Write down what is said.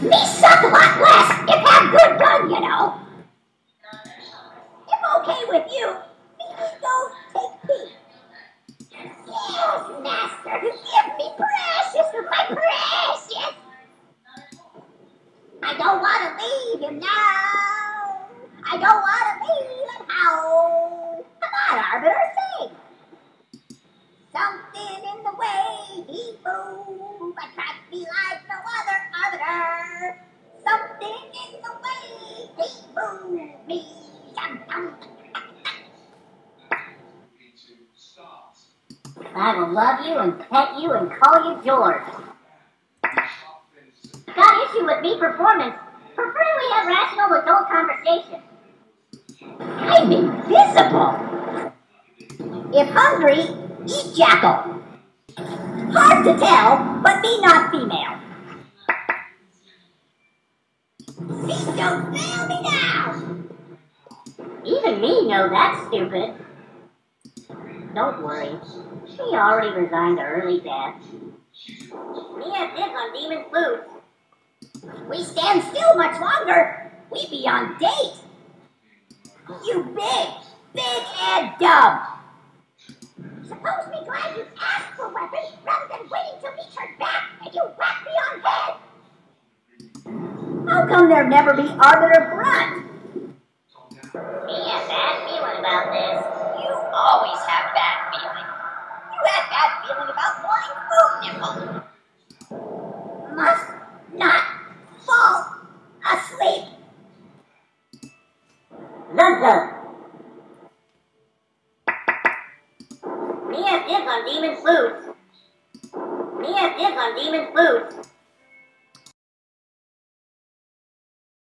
Me suck a lot less if have good gun, you know. If okay with you, me go take pee. Yes, master, give me precious, my precious. I don't want to leave him now. I don't want to leave him how. Come on, Arbiter, sing. Something in the way he moves attracts me like no other arbiter. Something in the way he moves me. I will love you and pet you and call you George. Got issue with me performance. Prefer we have rational adult conversation. I'm invisible. If hungry, eat jackal. Hard to tell, but me not female. Please don't fail me now. Even me know that's stupid. Don't worry. She already resigned to early death. Me have dibs on demon food. We stand still much longer. We be on date. You big and dumb. Suppose me glad you asked for weapons rather than waiting till me turn back and you whack me on head. How come there never be arbiter grunt? Me have bad feeling about this. You always have bad feeling. You had bad feeling about morning food nipple. Must not fall asleep. Love. Me have dibs on demon food. Me have dibs on demon food.